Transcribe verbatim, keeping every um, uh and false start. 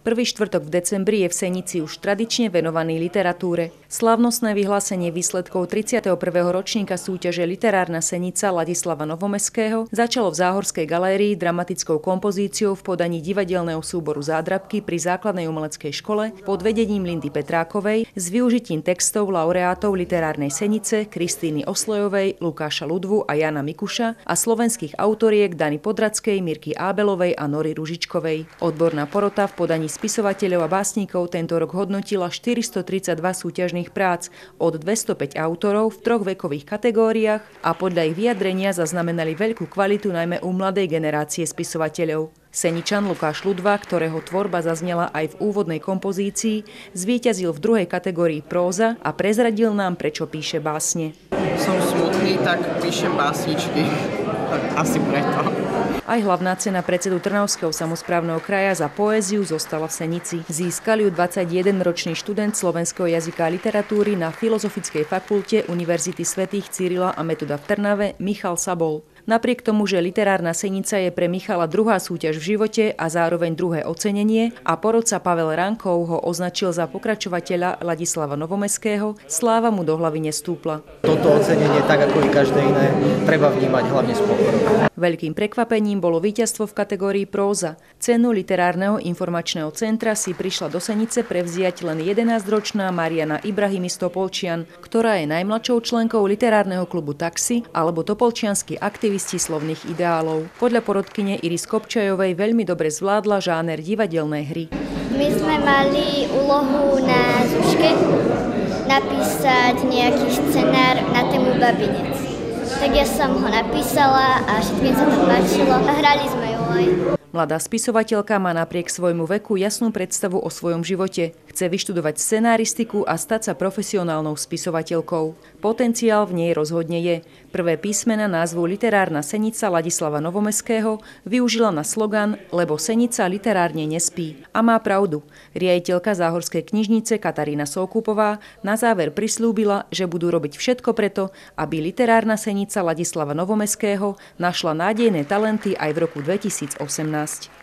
Prvý štvrtok v decembri je v Senici už tradične venovaný literatúre. Slávnostné vyhlásenie výsledkov tridsiateho prvého ročníka súťaže Literárna Senica Ladislava Novomeského začalo v Záhorskej galérii dramatickou kompozíciou v podaní divadelného súboru Zádrabky pri základnej umeleckej škole pod vedením Lindy Petrákovej s využitím textov laureátov Literárnej Senice Kristíny Oslejovej, Lukáša Ludvu a Jana Mikuša a slovenských autoriek Dany Podradskej, Mirky Ábelovej a Nory Ružičkovej. Odborná porota v podaní spisovateľov a básnikov tento rok hodnotila štyristotridsaťdva súťažných prác od dvestopäť autorov v troch vekových kategóriách a podľa ich vyjadrenia zaznamenali veľkú kvalitu najmä u mladej generácie spisovateľov. Seničan Lukáš Ludva, ktorého tvorba zaznela aj v úvodnej kompozícii, zvíťazil v druhej kategórii próza a prezradil nám, prečo píše básne. Som smutný, tak píšem básničky. Asi preto. Aj hlavná cena predsedu Trnavského samosprávneho kraja za poéziu zostala v Senici. Získal ju dvadsaťjedenročný študent slovenského jazyka a literatúry na Filozofickej fakulte Univerzity svätých Cyrila a Metoda v Trnave Michal Sabol. Napriek tomu, že Literárna Senica je pre Michala druhá súťaž v živote a zároveň druhé ocenenie a porodca Pavel Rankov ho označil za pokračovateľa Ladislava Novomeského, sláva mu do hlavy nestúpla. Toto ocenenie, tak ako i každé iné, treba vnímať hlavne s pokorou. Veľkým prekvapením bolo víťazstvo v kategórii próza. Cenu Literárneho informačného centra si prišla do Senice prevziať len jedenásťročná Mariana Ibrahimi z Topolčian, ktorá je najmladšou členkou literárneho klubu Taxi alebo Topolčiansky aktivisti slovných ideálov. Podľa porodkyne Iris Kopčajovej veľmi dobre zvládla žáner divadelnej hry. My sme mali úlohu na zúške napísať nejaký scenár na tému Babinec. Tak ja som ho napísala a všetkým sa to páčilo a hrali sme ju aj. Mladá spisovateľka má napriek svojmu veku jasnú predstavu o svojom živote. Chce vyštudovať scenaristiku a stať sa profesionálnou spisovateľkou. Potenciál v nej rozhodne je. Prvé písmena názvu Literárna Senica Ladislava Novomeského využila na slogan Lebo Senica literárne nespí. A má pravdu. Riaditeľka Záhorskej knižnice Katarína Soukupová na záver prislúbila, že budú robiť všetko preto, aby Literárna Senica Ladislava Novomeského našla nádejné talenty aj v roku dvetisícosemnásť.